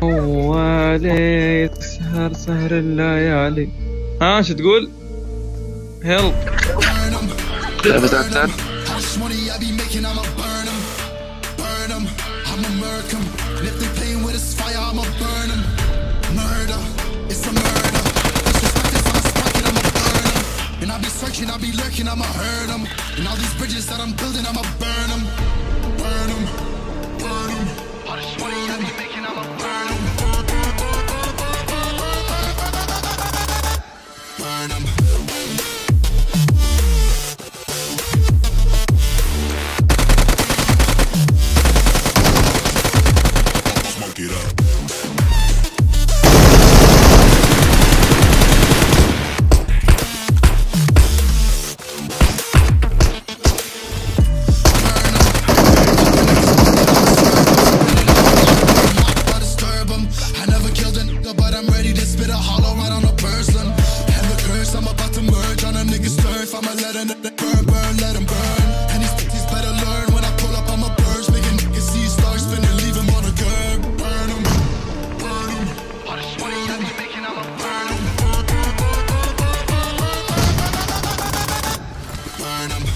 موالي سهر سهر الليالي. ها شو تقول؟ هيلب لعبة أكتر. Searching, I'll be lurking, I'ma hurt them. And all these bridges that I'm building, I'ma burn them. Burn them, burn them. All this money I be making, I'ma burn them. Burn them. Smoke it up. I'ma let them burn, burn, let them burn. And these bitches better learn when I pull up on my birds, making niggas see stars spinning, leave them on the curb. Burn them, burn them. All this money I be making, I'ma burn them. Burn them.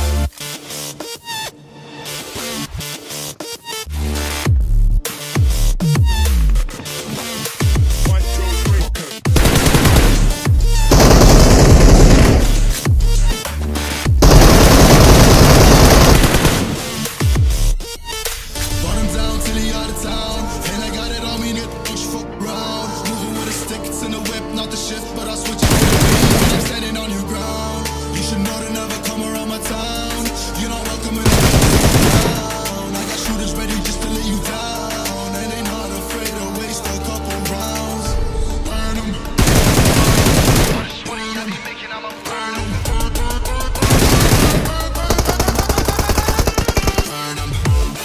But I switch it when I'm standing on your ground. You should know to never come around my town. You're not welcome in the town. I got shooters ready just to lay you down. And they not afraid to waste a couple rounds. Burn them. All this money I be making, I'ma burn them. Burn them.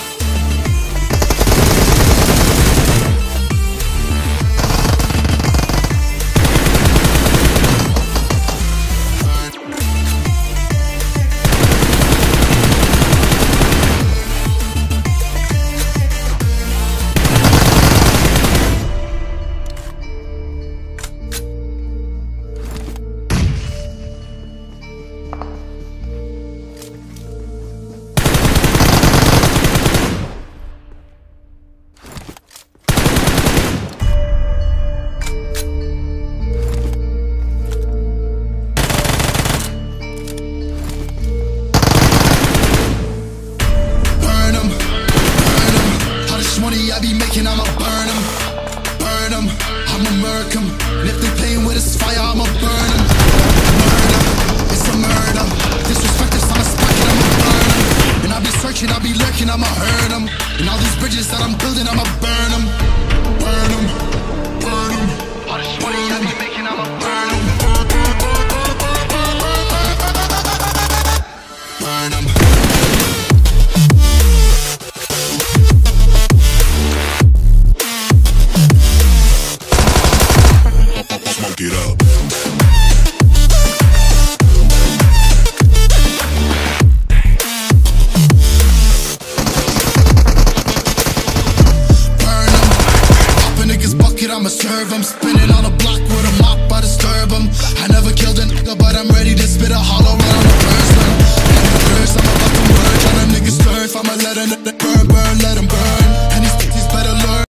I be making, I'ma burn them, burn them, I'ma murk them. And if they playing with this fire, I'ma burn them. Murder, it's a murder. Disrespect is on a spot, I'ma burn them. And I be searching, I be lurking, I'ma hurt them. And all these bridges that I'm building, I'ma burn them. Burn them, burn them. All this money I be making, I'ma burn them. Burn them. Smoke it up. Burn them. Pop a nigga's bucket, I'ma serve them. Spinning on a block with a mop, I disturb them. I never killed a nigga, but I'm ready to spit a hollow right on the person. And the curse, I'm about to merge on a nigga's turf. I'ma let a nigga burn, burn, let